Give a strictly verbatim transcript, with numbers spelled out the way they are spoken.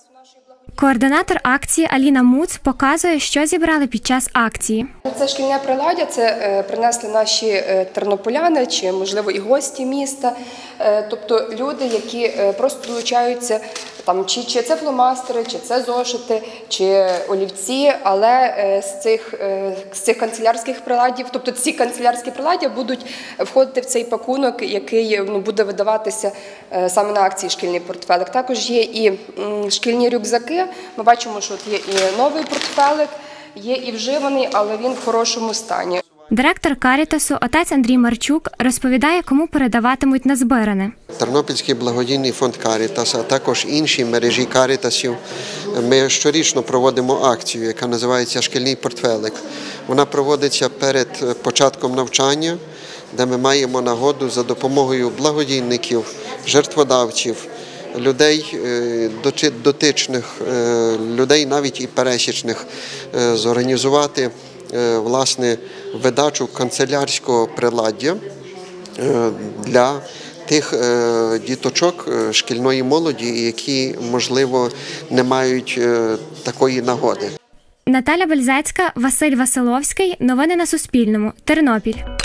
Координатор акції Аліна Муц показує, що зібрали під час акції. Це шкільне приладдя, це принесли наші тернополяни чи, можливо, і гості міста. Тобто люди, які просто долучаються, там, чи, чи це фломастери, чи це зошити, чи олівці, але з цих, з цих канцелярських приладів, тобто ці канцелярські приладдя будуть входити в цей пакунок, який ну, буде видаватися саме на акції «Шкільний портфелик». Також є і шкільні рюкзаки. Ми бачимо, що є і новий портфелик, є і вживаний, але він в хорошому стані. Директор Карітасу, отець Андрій Марчук, розповідає, кому передаватимуть назбиране. Тернопільський благодійний фонд Карітас, а також інші мережі Карітасів. Ми щорічно проводимо акцію, яка називається «Шкільний портфелик». Вона проводиться перед початком навчання, де ми маємо нагоду за допомогою благодійників, жертводавців, людей дотичних, людей навіть і пересічних, зорганізувати власне видачу канцелярського приладдя для тих діточок шкільної молоді, які, можливо, не мають такої нагоди. Наталя Бельзецька, Василь Василовський. Новини на Суспільному. Тернопіль.